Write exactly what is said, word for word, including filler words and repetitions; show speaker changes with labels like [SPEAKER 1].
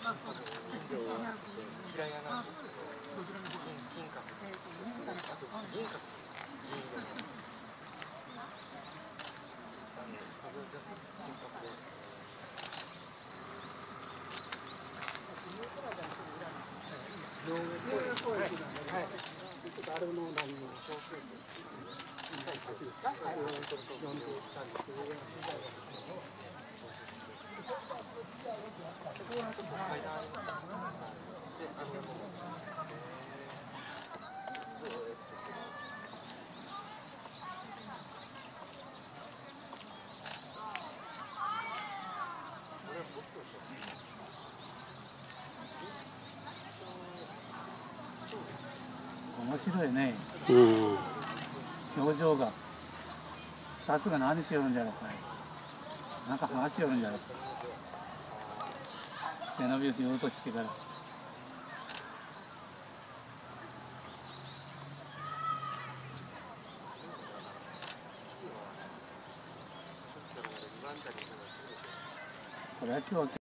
[SPEAKER 1] 平屋なんですけど、金閣あと銀閣銀色の壁は全部金閣で。両上公園。はい。ちょっとあれの何の小京都ですか？はい。四と四と来たんですけど、そこはちょっと階段あります。で、あのもうずーっと。これは僕と。
[SPEAKER 2] 面白いね。
[SPEAKER 3] うん。
[SPEAKER 2] 表情が。二つが何しよるんじゃろうかい。なんか話しよるんじゃろうか。背伸びを言おうとしてから。これは今日は